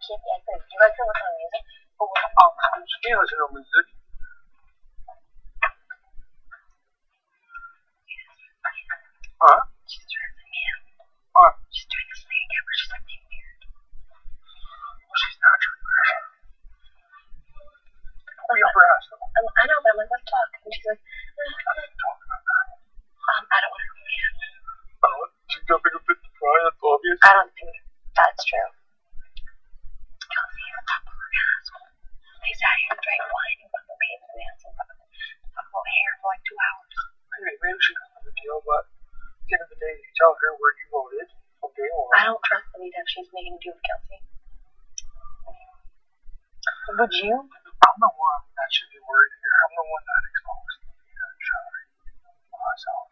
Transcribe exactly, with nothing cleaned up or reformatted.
keep the active. You guys can listen to music, but we're all out. You can't listen to music. Huh? She's dressing me out. What? She's doing this thing again where she's like being weird. Well, she's not your weird. Don't be up her ass, though. Um, I know, but I'm like, let's talk. And she's like, I don't talk about that. um, I don't want to ruin it. Oh, she's jumping a bit to cry, that's obvious. I don't think that's true. Kelsey is a popular asshole. They sat here and drank wine and fucking paid for nails and fucking fucking hair for like two hours. Maybe, maybe she doesn't have a deal, but at the end of the day, you tell her where you voted from day one. I don't trust Anita if she's making a deal with Kelsey. Would you? I'm the one that should be worried here. I'm the one that exposed Anita and Charlie for myself.